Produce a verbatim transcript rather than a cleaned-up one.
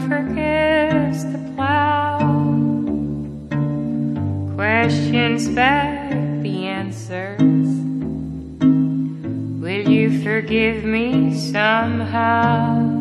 forgets the plow. Questions back the answers. Will you forgive me somehow?